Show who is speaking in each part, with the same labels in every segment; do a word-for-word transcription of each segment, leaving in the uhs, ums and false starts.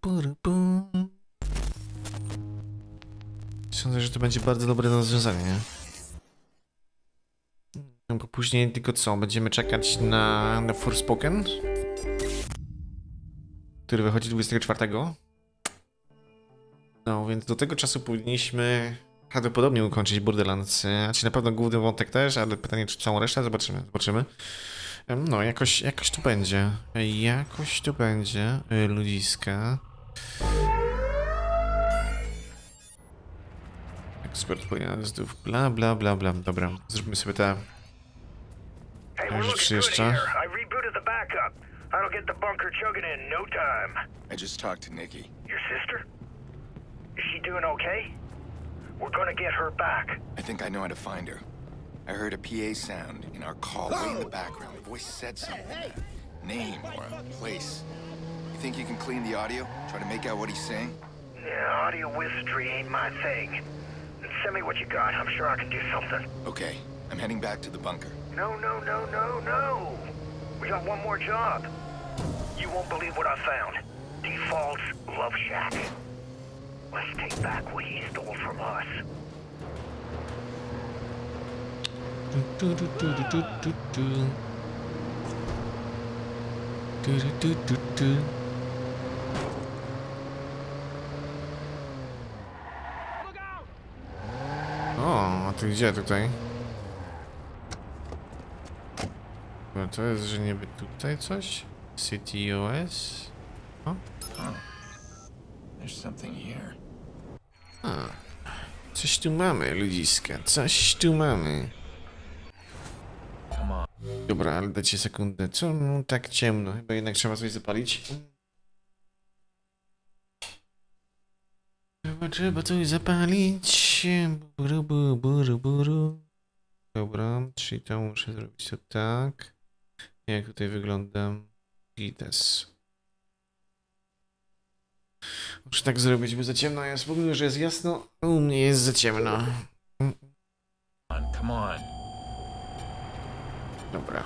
Speaker 1: Sądzę, że to będzie bardzo dobre rozwiązanie. No bo później tylko co? Będziemy czekać na, na Forspoken, który wychodzi dwudziestego czwartego. No więc do tego czasu powinniśmy prawdopodobnie ukończyć Borderlands. Znaczy na pewno główny wątek też, ale pytanie czy całą resztę? Zobaczymy, zobaczymy. No jakoś, jakoś to będzie. Jakoś to będzie. Ludziska. Ekspert pojazdów, bla bla bla bla. Dobra, zróbmy sobie te. Może przyjeżdża.
Speaker 2: I just talked to Nikki.
Speaker 3: Your sister? Is she doing okay? We're gonna get her back.
Speaker 2: I think I know how to find her. I heard a P A sound in our call way in the background. The voice said something. Name or a place. You think you can clean the audio? Try to make out what he's saying?
Speaker 3: Yeah, audio wizardry ain't my thing. Send me what you got. I'm sure I can do something.
Speaker 2: Okay, I'm heading back to the bunker.
Speaker 3: No, no, no, no, no. We got one more job. You won't believe what I found. Default's Love Shack. Let's take back what he stole from us.
Speaker 1: Du, du, du, du, du, du, du. Du, du, du, du. O, a ty gdzie tutaj? No to jest, że niby tutaj coś? City O S? O?
Speaker 2: There's something here.
Speaker 1: A. Coś tu mamy, ludziska, coś tu mamy.
Speaker 2: Come on.
Speaker 1: Dobra, ale dajcie sekundę. Co? No, tak ciemno, chyba jednak trzeba coś zapalić. Chyba trzeba coś zapalić. Buru, buru, buru, buru. Dobra, czyli to muszę zrobić to tak. Jak tutaj wyglądam? Gites. Muszę tak zrobić, bo za ciemno jest. Pomimo, że jest jasno, u mnie jest za ciemno.
Speaker 2: Come on.
Speaker 1: Dobra.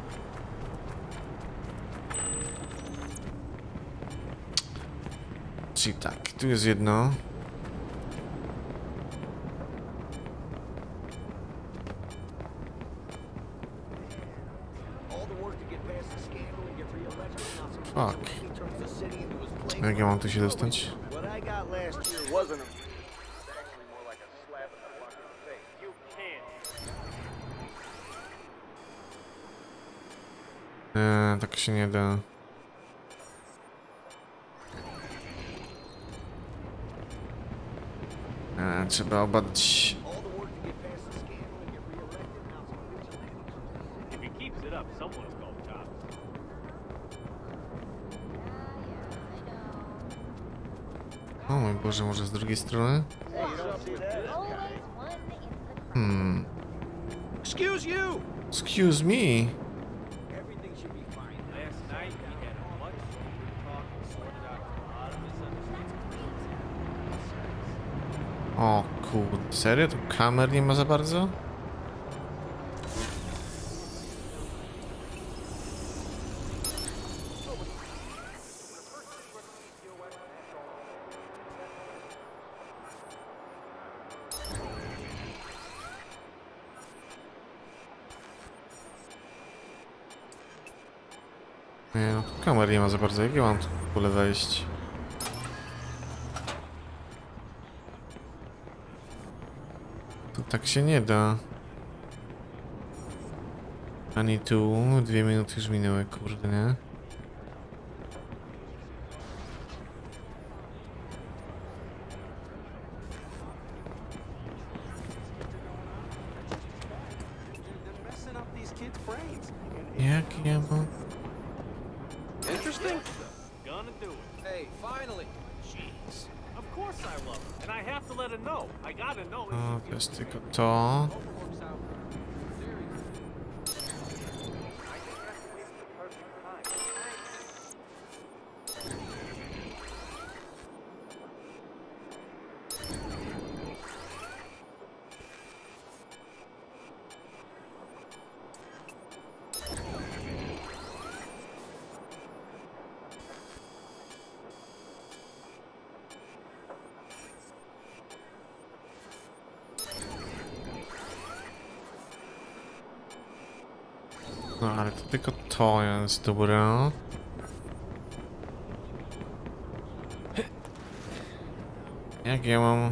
Speaker 1: Czyli tak, tu jest jedno. Fuck. Jak ja mam tu się dostać? Eee, tak się nie da. Eee, trzeba obadać. O mój Boże, może z drugiej strony? Hmm.
Speaker 4: Excuse you.
Speaker 1: Excuse me. O kurde, serio? Tu kamer nie ma za bardzo? Nie, no, kamer nie ma za bardzo. Jak ja mam tu w ogóle wejść? To tak się nie da. Ani tu. Dwie minuty już minęły, kurde, nie? Jak ja mam?
Speaker 4: Interesting. Gonna do it. Hey, finally. Jeez. Of course I love her, and I have to let her know. I gotta know.
Speaker 1: O, to jest tylko to. No ale to tylko to jest dobra. Jak ja mam...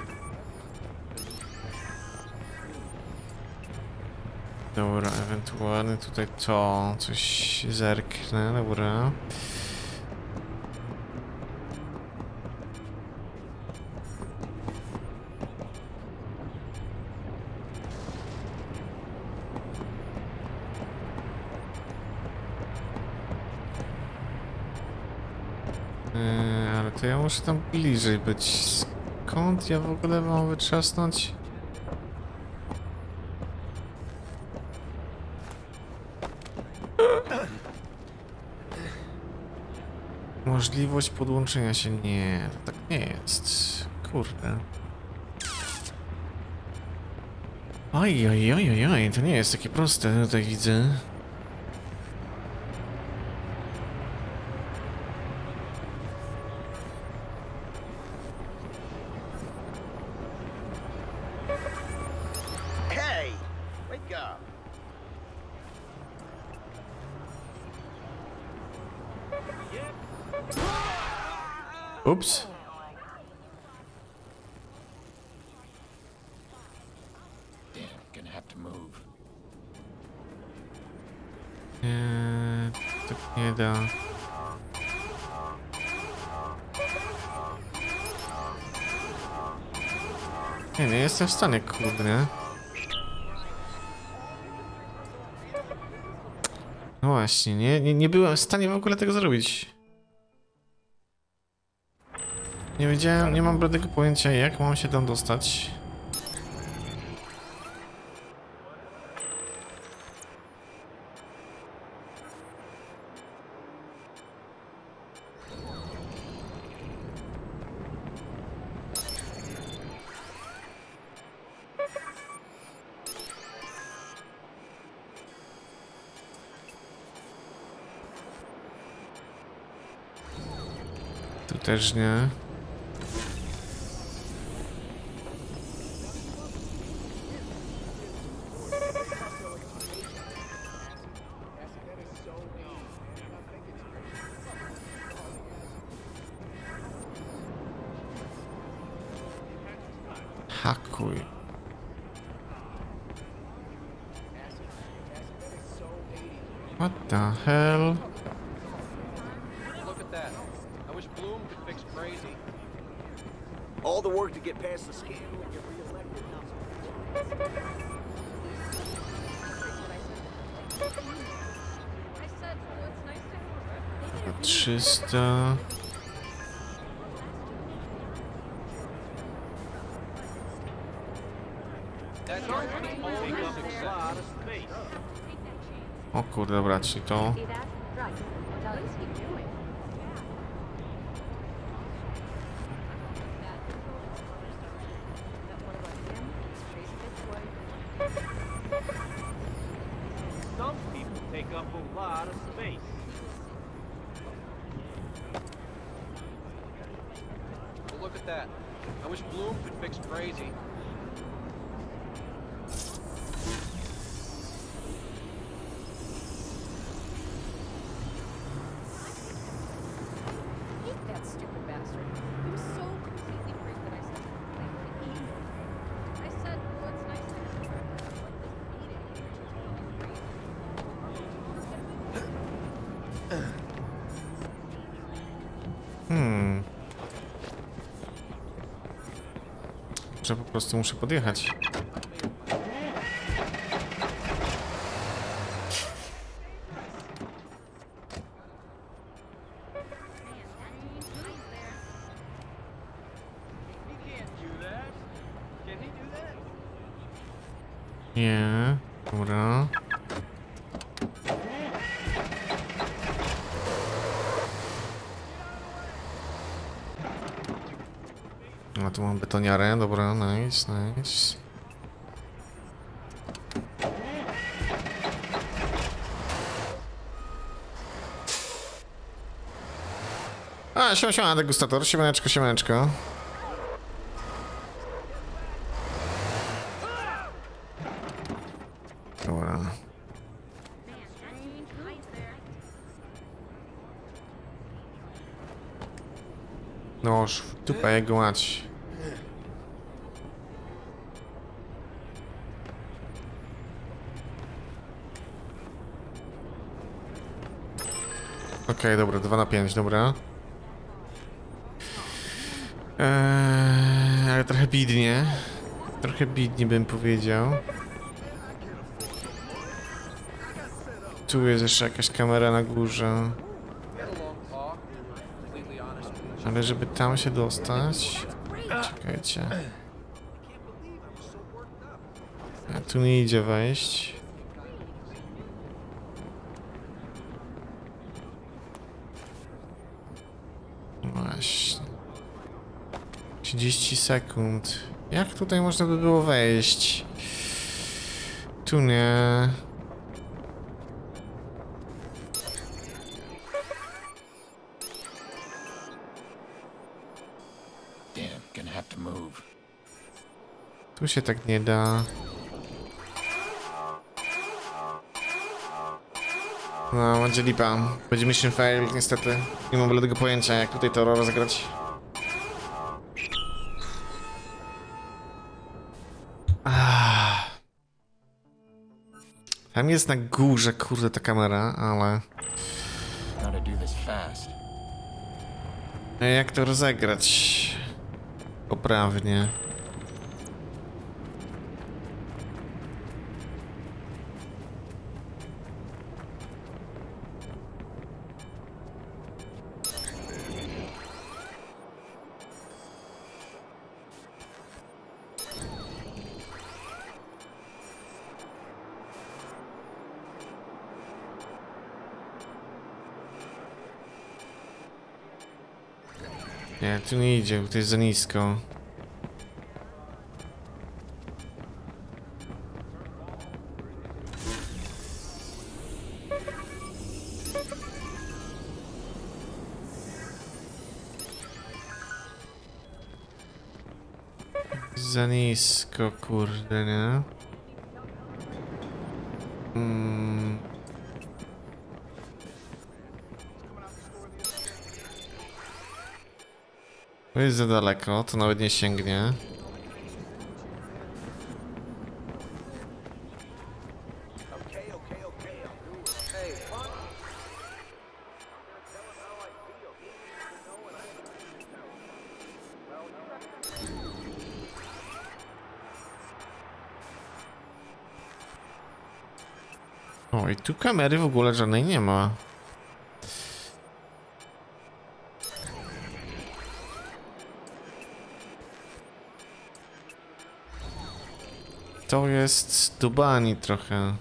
Speaker 1: Dobra, ewentualnie tutaj to, coś zerknę, dobra. Yy, ale to ja muszę tam bliżej być. Skąd ja w ogóle mam wytrzasnąć? Możliwość podłączenia się. Nie, to tak nie jest. Kurde. Oj, oj, oj, oj, oj, to nie jest takie proste, tutaj widzę.
Speaker 5: Hey! Wake up!
Speaker 1: Ups.
Speaker 2: Damn, gonna have to move.
Speaker 1: Nie, tak nie da. Nie, nie jestem w stanie, kurde. No właśnie, nie, nie, nie byłem w stanie w ogóle tego zrobić. Nie wiedziałem, nie mam bladego pojęcia, jak mam się tam dostać. Tu też nie. Hakuj. What the hell?
Speaker 4: Look at that. I wish Bloom could fix crazy.
Speaker 5: All the work to get past the scandal and get reelected.
Speaker 1: trzysta.
Speaker 4: That company's only got a lot of space.
Speaker 1: O kurde, dobra, czyli to.
Speaker 4: Some people take up a lot of space. Well, look at that. I wish Bloom could fix crazy.
Speaker 6: That stupid bastard. He was so completely freaked that I said, I said, well, it's nice to have you like this meeting.
Speaker 1: Hmm. Że po prostu muszę podjechać. Nie, dobra. A tu mam betoniarę, dobra, nice, nice. A, siema, siema, degustator, siemaneczko, siemaneczko. Dobra. Noż w dupę jego mać. Okej, okay, dobra, dwa na pięć, dobra. Eee, ale trochę bidnie. Trochę bidnie bym powiedział. Tu jest jeszcze jakaś kamera na górze. Ale żeby tam się dostać... Czekajcie. A tu nie idzie wejść. Właśnie. trzydzieści sekund. Jak tutaj można by było wejść? Tu nie. Tu się tak nie da. No, będzie lipa. Będzie mission fail, niestety. Nie mam bladego pojęcia, jak tutaj to rozegrać. Ah. Tam jest na górze, kurde, ta kamera, ale... Jak to rozegrać? Poprawnie. Nie, tu nie idzie, to jest za nisko. Za nisko, kurde, nie? Mm. To jest za daleko, to nawet nie sięgnie. O, i tu kamery w ogóle żadnej nie ma. To jest dubani trochę.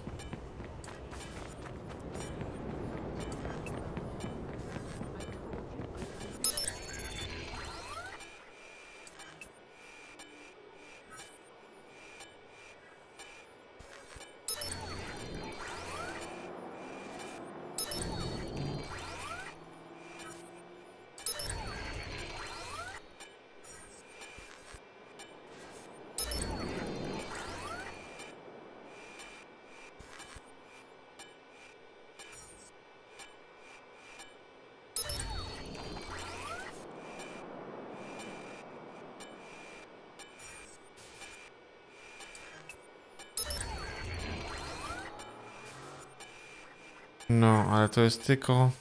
Speaker 1: No, ale to jest tylko...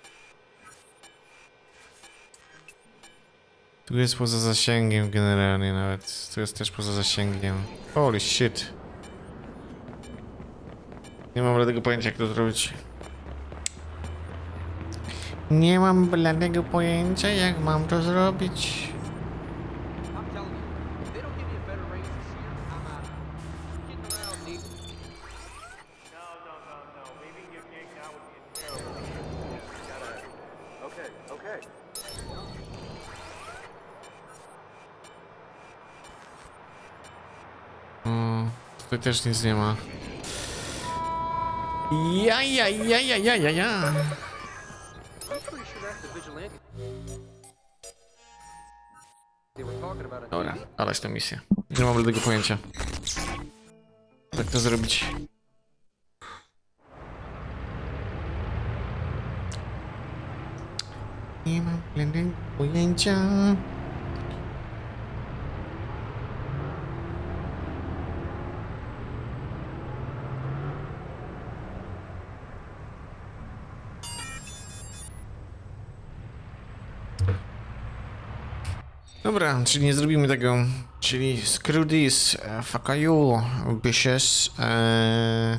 Speaker 1: Tu jest poza zasięgiem generalnie nawet. Tu jest też poza zasięgiem. Holy shit. Nie mam bladego pojęcia, jak to zrobić. Nie mam bladego pojęcia, jak mam to zrobić. O, tutaj też nic nie ma. Ja, ja, ja, ja, ja, ja, ja. Dobra, aleś tę misję. Nie mam bladego pojęcia. Jak to zrobić? Nie mam bladego pojęcia. Dobra, czyli nie zrobimy tego. Czyli screw this, uh, fuck you, bitches. Eee...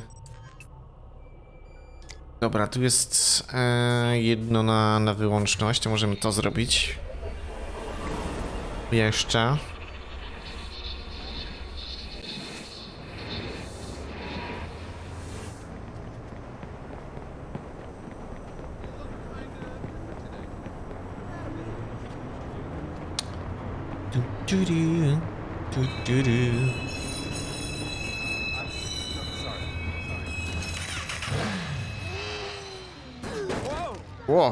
Speaker 1: Dobra, tu jest e, jedno na, na wyłączność, to możemy to zrobić. Jeszcze. Du, du, du, du, du, du. Wow.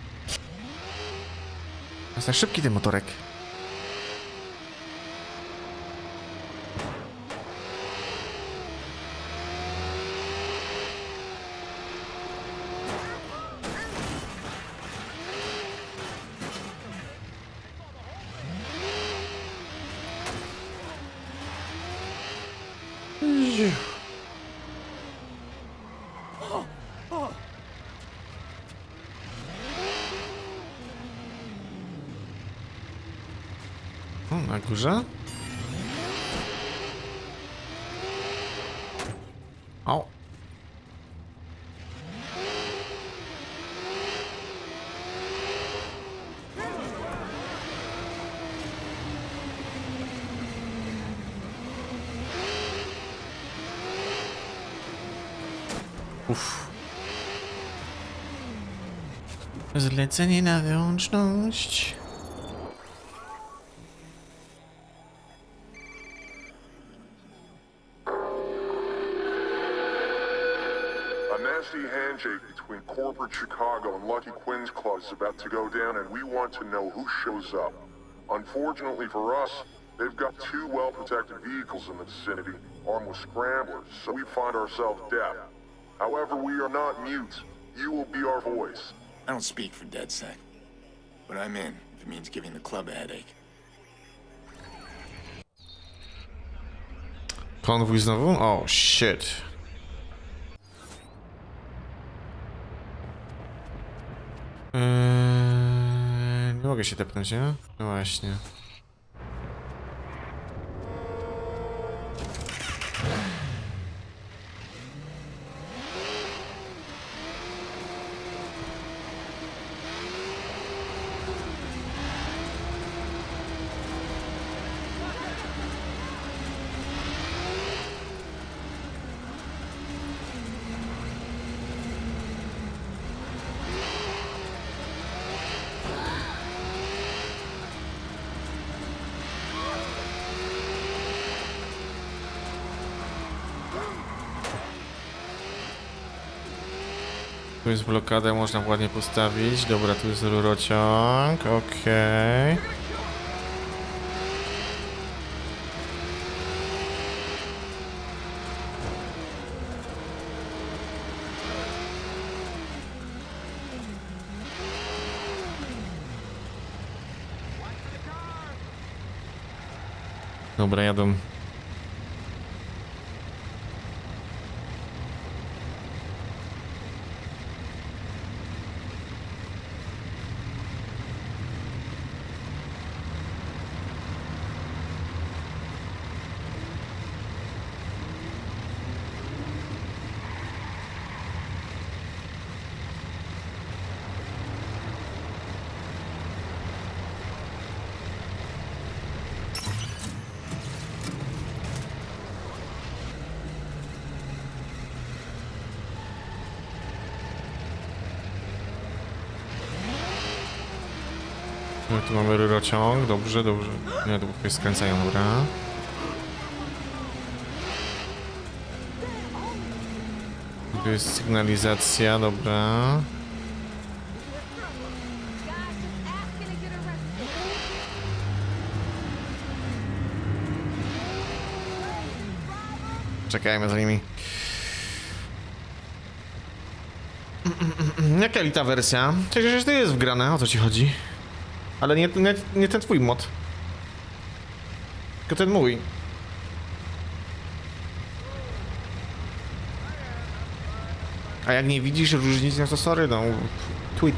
Speaker 1: Jest tak szybki ten motorek. O, na górze? O. Uff. Zlecenie na wyłączność.
Speaker 7: A nasty handshake between corporate Chicago and Lucky Quinn's Club is about to go down, and we want to know who shows up. Unfortunately for us, they've got two well-protected vehicles in the vicinity, armed with scramblers, so we find ourselves deaf. However, we are not mute. You will be our voice.
Speaker 2: I don't speak for DedSec, but I'm in if it means giving the club a headache.
Speaker 1: Konwój znowu? Oh shit. Eee, nie mogę się tepnąć, nie? No właśnie. Tu jest blokada, można ładnie postawić. Dobra, tu jest rurociąg, okej. Okay. Dobra, jadą. No, tu mamy rurociąg, dobrze, dobrze. Nie, to tutaj skręcają, dobra. Tu jest sygnalizacja, dobra. Czekajmy za nimi. Jaka elita wersja? Przecież to jest wgrane, o co ci chodzi? Ale nie, nie, nie ten twój mod. Tylko ten mój. A jak nie widzisz różnicy, no to sorry, no. Twitch.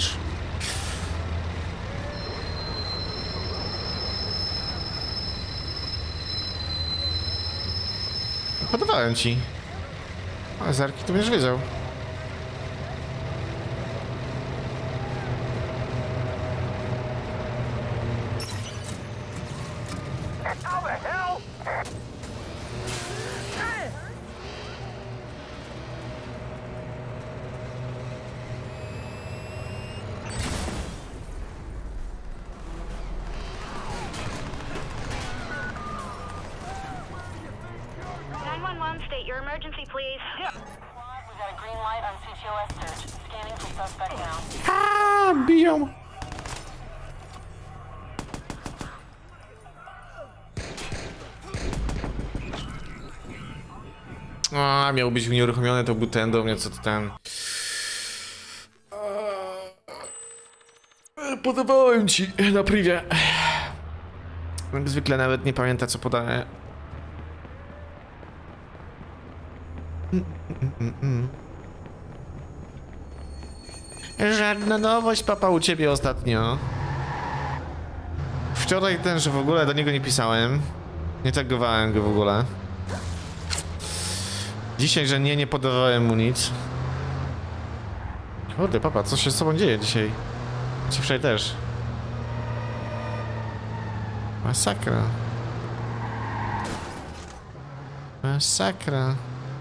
Speaker 1: Podobałem ci. A Zerki to będziesz wiedział.
Speaker 8: nine one one, state your emergency, please. Yeah. We got a green light on C T O S search. Scanning for suspect now.
Speaker 1: A, biją. A, miał być unieruchomiony, to był ten do mnie, co to ten. Podobałem ci na privie. Jak zwykle nawet nie pamięta, co podaje. Mm, mm, mm. Żadna nowość, papa, u ciebie ostatnio. Wczoraj ten, że w ogóle do niego nie pisałem. Nie tagowałem go w ogóle. Dzisiaj, że nie, nie podawałem mu nic. Kurde, papa, co się z sobą dzieje dzisiaj? Czy wczoraj też? Masakra. Masakra.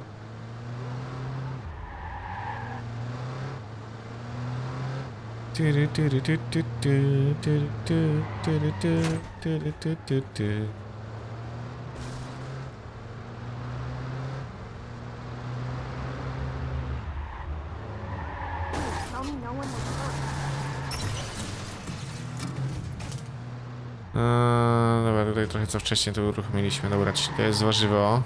Speaker 1: Eee, dobra, tutaj trochę co wcześniej to uruchomiliśmy. Dobra, to jest warzywo.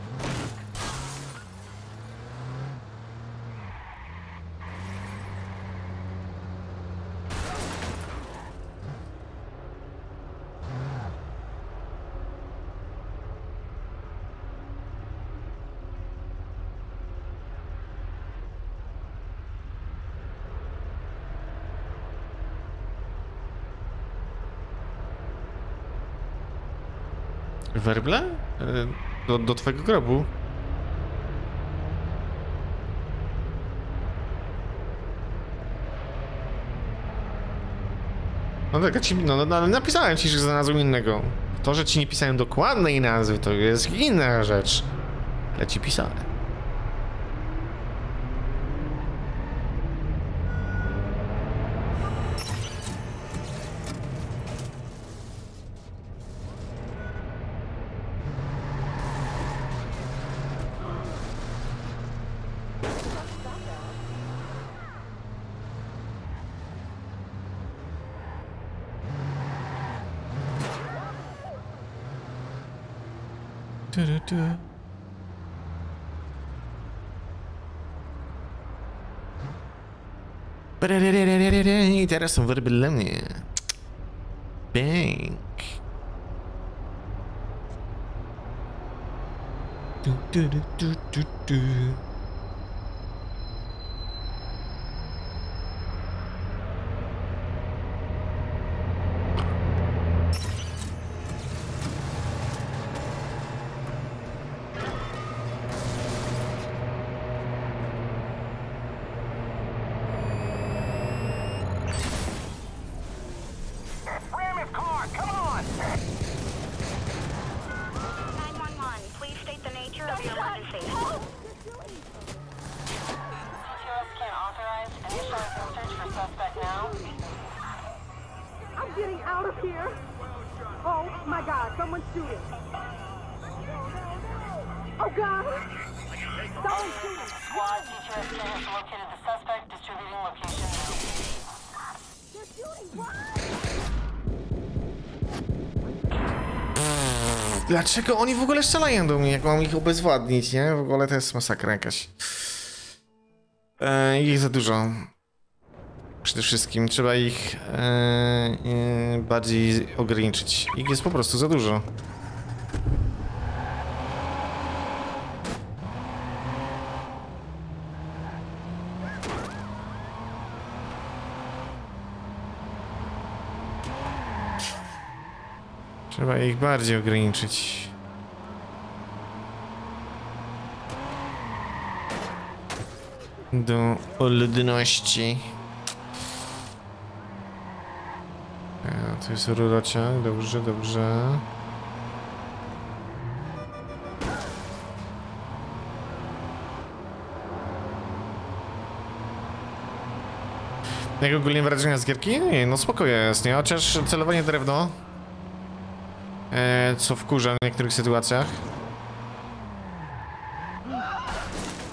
Speaker 1: Werble? Do, do twojego grobu. No tak, ja ci, no, no, ale napisałem ci, że znalazłem innego. To, że ci nie pisałem dokładnej nazwy, to jest inna rzecz. Ja ci pisałem. I teraz są werby dla mnie. Bank. Du, du, du, du, du, du. Dlaczego oni w ogóle strzelają do mnie, jak mam ich obezwładnić, nie? W ogóle to jest masakra jakaś. E, ich za dużo. Przede wszystkim trzeba ich e, e, bardziej ograniczyć. Ich jest po prostu za dużo. Trzeba ich bardziej ograniczyć. Do ludności. A, to jest rurociąg, dobrze, dobrze. Jak ogólnie wrażenia z gierki? Nie, no spoko jest, nie? Chociaż celowanie drewno, e, co wkurza w niektórych sytuacjach.